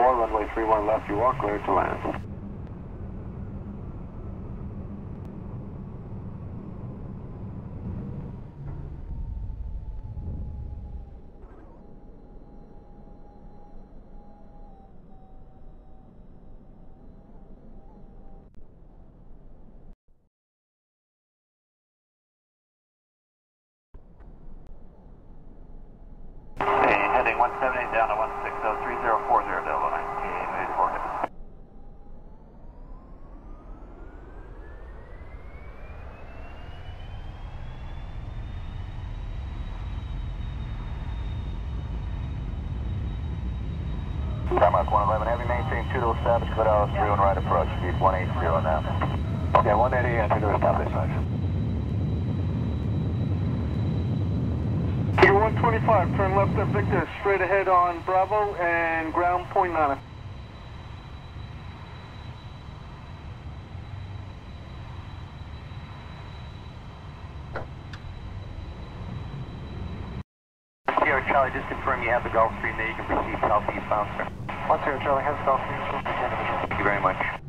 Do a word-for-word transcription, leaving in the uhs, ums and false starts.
four, runway three one left, you are cleared to land. Heading one seven eight down to one six zero three zero four zero Delta nine. eight four hit. Tarmac one eleven Heavy, maintain two to establish clear hours three one right approach. Speed one eighty now. Okay, one eighty, enter to establish. You're one twenty-five, turn left at Victor, straight ahead on Bravo and ground point nine. Sierra Charlie, just confirm you have the Gulfstream there, you can proceed southeastbound, sir. one zero Charlie, has Gulfstream. Thank you very much.